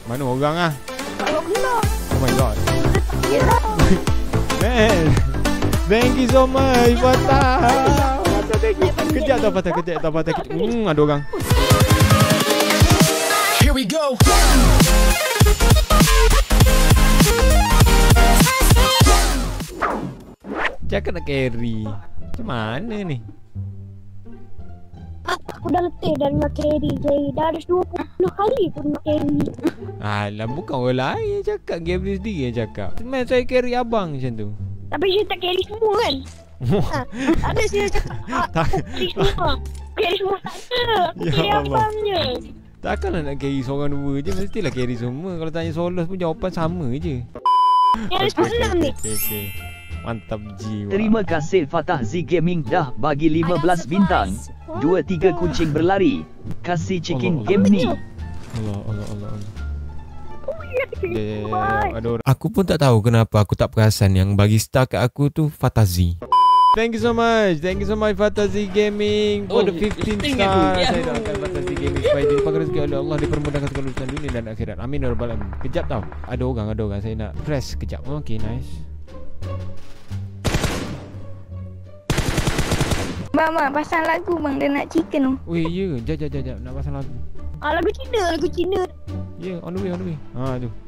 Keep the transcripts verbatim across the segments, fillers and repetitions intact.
Mana orang ah? Kalau kena. Oh my god. Yelah. Man. Thank you so much, Fatah. Kejap tau Fatah, kejap tau Fatah. Hmm, ada orang. Here we go. Cakap nak carry. Macam mana ni? Aku dah letih dah nak carry je. Dah ada dua puluh kali aku nak carry. Alah, bukan orang lain yang cakap. Gabriel sendiri yang cakap. Memang saya carry abang macam tu. Tapi saya tak carry semua kan? ha, ada saya cakap ah, carry semua. Carry semua tak ada. Ya Carry Allah. abang je. Takkanlah nak carry seorang dua je. Mestilah carry semua. Kalau tanya solos pun jawapan sama je. Carry semua ni. Okay, okay. Mantap jiwa. Terima kasih Fatah Z Gaming dah bagi lima belas bintang. Dua tiga kucing berlari. Kasih chicken Allah, game ni. Allah, Allah, Allah, Allah. Oh ya, Yeah, ada orang. Aku pun tak tahu kenapa aku tak perasan yang bagi star kat aku tu Fatah Z. Thank you so much. Thank you so much Fatah Z Gaming for Oh, the fifteen star. Saya doakan Fatah Z Gaming supaya dilimpahkan rezeki oleh Allah, dipermudahkan segala urusan dunia dan akhirat. Amin ya rabbal alamin. Kejap tau. Ada orang, ada orang. Saya nak press kejap. Okay, nice. Bang, bang, pasang lagu bang, dia nak chicken tu. Weh, ya. Jap, jap, jap, jap. Nak pasang lagu. Ah, lagu Cina, lagu Cina. Ya, yeah, on the way, on the way. Ha, tu.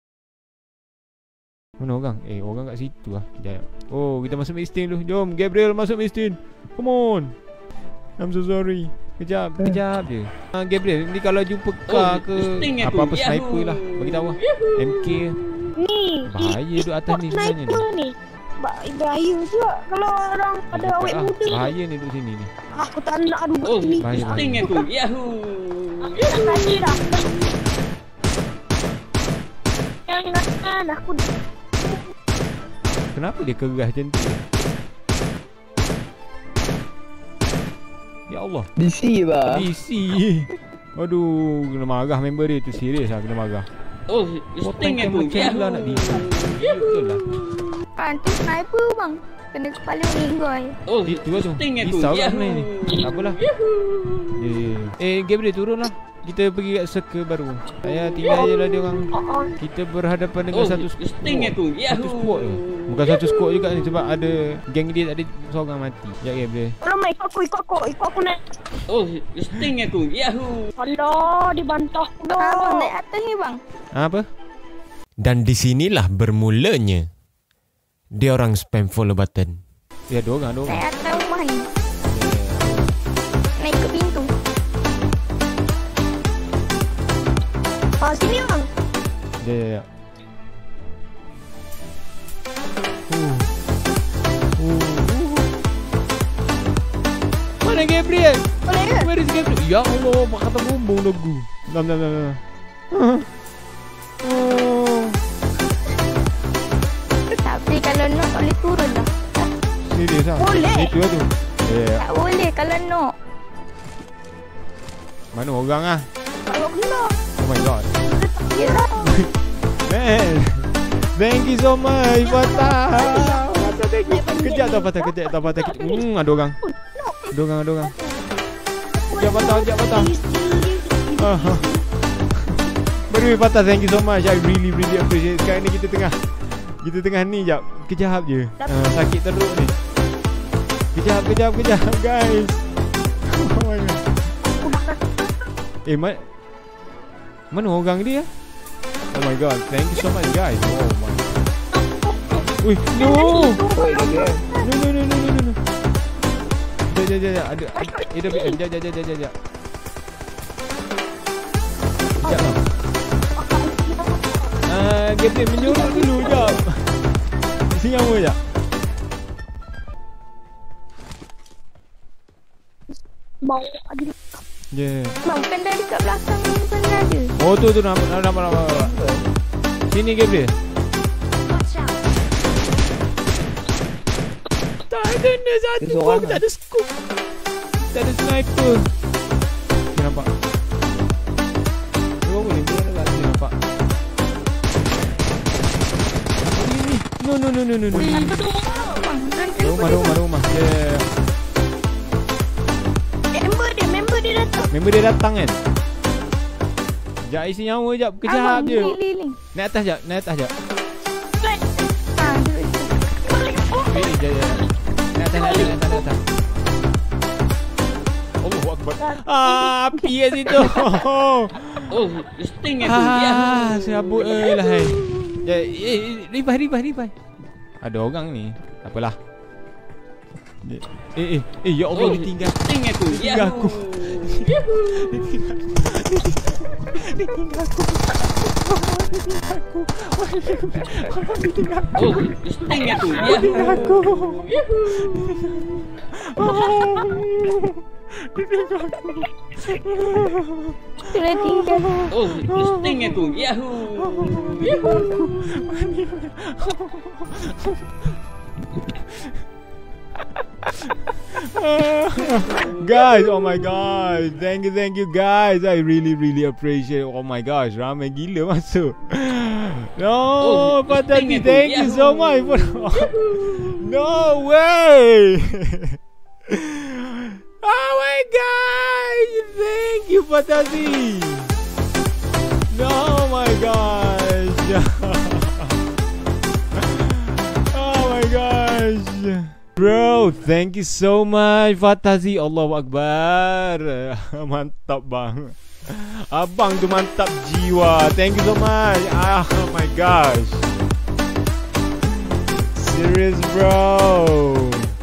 Mana orang? Eh, orang kat situ lah. Sekejap. Oh, kita masuk mixtin dulu. Jom, Gabriel masuk mixtin. Come on. I'm so sorry. Kejap, kejap je. Ha, Gabriel, ni kalau jumpa car Oh, ke listing aku. apa-apa Yahoo. sniper lah. Bagi tahu lah. M K. Ni. Bahaya duduk atas ni sebenarnya ni. Sniper ni. Ba- Bahaya juga kalau orang ada Cepat awet lah. muda. Bahaya ni duduk sini ni. Aku tak nak duduk Oh, sini. Bahaya, listing bahaya. aku. Yahoo. Aku tak nak dah. Jangan aku. Kenapa dia keras macam tu? Ya Allah. D C bah. D C. Aduh, kena marah member dia tu. Serius lah kena marah. Oh, Potong listing aku. macam lah nak di. Betul lah. Ah, tu sniper bang. Kena kepala meninggal. Oh, Itu lah tu. listing aku. Risau kat Yahoo. sebenarnya ni. Tak apalah. Yeah. Eh, Gabriel turun lah. Kita pergi kat circle baru. Saya tinggal je lah dia orang. Kita berhadapan dengan Oh, satu squad. listing aku. Satu Yahoo. squad je. Bukan satu squad juga ni sebab ada geng dia tadi seorang mati. Ya Gabriel. Kalau mai ikut aku, ikut aku, ikut aku naik. Oh, listing aku. Yahoo. Alah, dibantah Abang pula. naik atas ni bang. Apa? Dan disinilah bermulanya dia orang spam follow button. Ya, ada orang, ada orang. Naik atas rumah ni. Naik ke pintu. Ah, sini bang. Ya, ya, ya. Uh. Uh. Uh. Mana Gabriel? Boleh ke? Where is Gabriel? Ya Allah, mak kata bumbung lagu. Dam, dam, dam, dam. Oh. Tapi kalau nak tak boleh turun dah. Serius lah. Boleh. Itu lah tu. Ya, ya. Tak boleh kalau nak. Mana orang ah? Kalau kena. Oh my god. Yelah. Man. Thank you so much, Fatah. Kejap tau Fatah, kejap tau Fatah. Hmm, ada orang. Ada orang, ada orang. Kejap Fatah, kejap Fatah. Ah, ah. By the way Fatah, thank you so much. I really really appreciate. Sekarang ni kita tengah Kita tengah ni jap. Kejap je. Uh, sakit teruk ni. Kejap, kejap, kejap guys. Oh my god. Eh, ma mana orang dia? Oh my god, thank you so much guys. Oh my. Wih, no. Oi, dia. No, no, no, no, no, no. Jap, jap, jap, jap. Ada, ada, jap, jap, jap, jap, jap, jap. Sekejap lah. Ah, Gabriel menyuruh dulu, jap. Sini apa, jap. Bau ada. Ya. Yeah. Bang, kan dah dekat belakang ni pun ada. Oh, tu, tu, nampak, nampak, nampak, nampak. Sini, Gabriel. Tak ada ni satu pun, tak ada scoop. Tak ada sniper. Okay, nampak. Dia boleh, dia ada lagi, nampak. Ni, ni. No, no, no, no, no, no. Bang, nanti Rumah, rumah, rumah. Ya, ya, ya. Member dia, member dia datang. Member dia datang kan? Sekejap isi nyawa jap. Kejap je. Liling. Naik atas jap. Naik atas jap. Ah, duduk situ. Eh, jap jap. Naik atas, naik atas, naik atas, naik atas. Allahu Akbar. Ah, api kat situ. Oh, sting aku. Ah, Yahoo. serabut eh lah. Eh, eh, revive, revive, revive. Ada orang ni. Tak apalah. Eh, eh, eh, ya Allah, Oh, ditinggal. sting aku. Ditinggal aku. Yahoo. Ditinggal. Ditinggal aku. Ditinggal aku. Ditinggal aku. Oh, sting aku. Ditinggal Yahoo. aku. Sudah tinggal. Oh, sting aku. Yahoo. Guys, oh my gosh, thank you, thank you guys. I really, really appreciate. Oh my gosh, ramai gila masuk. No, Oh, Fathazi, sting aku. thank you so Yahoo. much for. No way. Oh my gosh, thank you, Fathazi. Oh my gosh. Oh my gosh. Bro, thank you so much, Fathazi. Allahu Akbar. Mantap bang. Abang tu mantap jiwa. Thank you so much. Ah, oh my gosh. Serious, bro.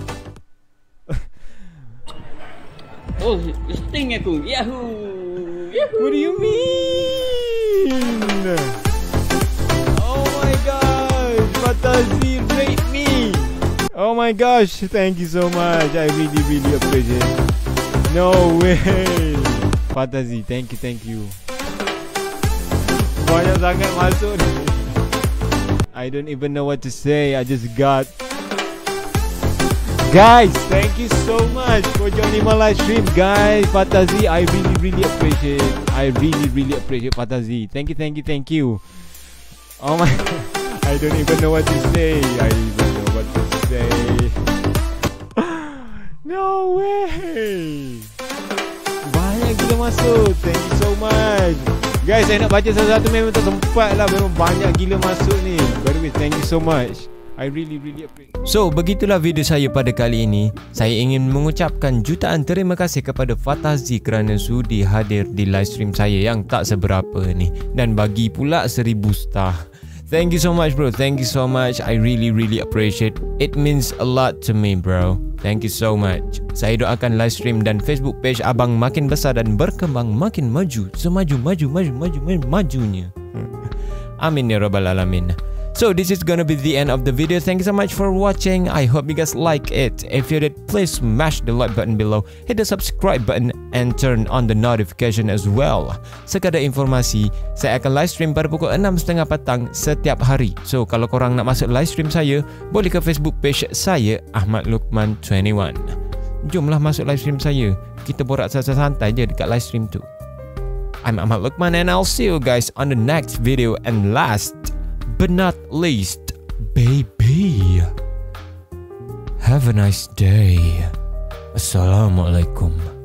Oh, sting aku. Yahoo. What do you mean? Oh my gosh, Fathazi rate me. Oh my gosh, thank you so much. I really, really appreciate it. No way. Fathazi, thank you, thank you. Banyak sangat masuk ni. I don't even know what to say. I just got. Guys, thank you so much for joining my live stream, guys. Fathazi, I really, really appreciate it. I really, really appreciate Fathazi. Thank you, thank you, thank you. Oh my, I don't even know what to say. I don't know what to say. No way. Banyak gila masuk. Thank you so much. Guys, saya nak baca satu-satu memang tak sempat lah. Memang banyak gila masuk ni. By the way, thank you so much. I really, really appreciate. So, begitulah video saya pada kali ini. Saya ingin mengucapkan jutaan terima kasih kepada Fathazi kerana sudi hadir di live stream saya yang tak seberapa ni. Dan bagi pula seribu star. Thank you so much, bro. Thank you so much. I really, really appreciate. It means a lot to me, bro. Thank you so much. Saya doakan live stream dan Facebook page abang makin besar dan berkembang makin maju. Semaju, maju, maju, maju, maju, majunya. Amin ya rabbal alamin. So this is gonna be the end of the video. Thank you so much for watching. I hope you guys like it. If you did, please smash the like button below, hit the subscribe button and turn on the notification as well. Sekadar informasi, saya akan live stream pada pukul enam tiga puluh petang setiap hari. So kalau korang nak masuk live stream saya, boleh ke Facebook page saya Ahmad Luqman dua puluh satu. Jomlah masuk live stream saya. Kita borak santai-santai je dekat live stream tu. I'm Ahmad Luqman and I'll see you guys on the next video. And last but not least, baby, have a nice day. Assalamualaikum.